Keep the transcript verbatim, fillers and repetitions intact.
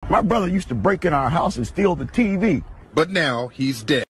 My brother used to break in our house and steal the T V. But now he's dead.